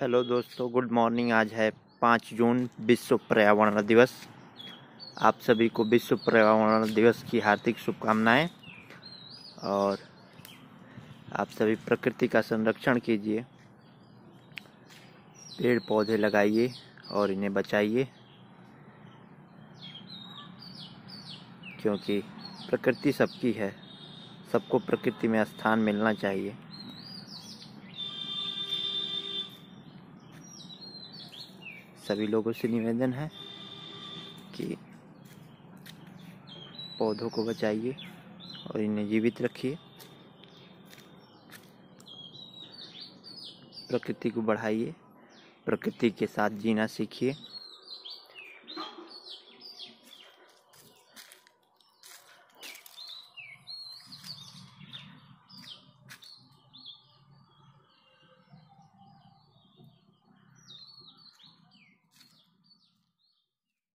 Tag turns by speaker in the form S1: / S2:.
S1: Hello दोस्तों, good morning. आज है 5 जून, विश्व पर्यावरण दिवस। आप सभी को विश्व पर्यावरण दिवस की हार्दिक शुभकामनाएं। और आप सभी प्रकृति का संरक्षण कीजिए, पेड़ पौधे लगाइए और इन्हें बचाइए, क्योंकि प्रकृति सबकी है। सबको प्रकृति में स्थान मिलना चाहिए। सभी लोगों से निवेदन है कि पौधों को बचाइए और इन्हें जीवित रखिए, प्रकृति को बढ़ाइए, प्रकृति के साथ जीना सीखिए।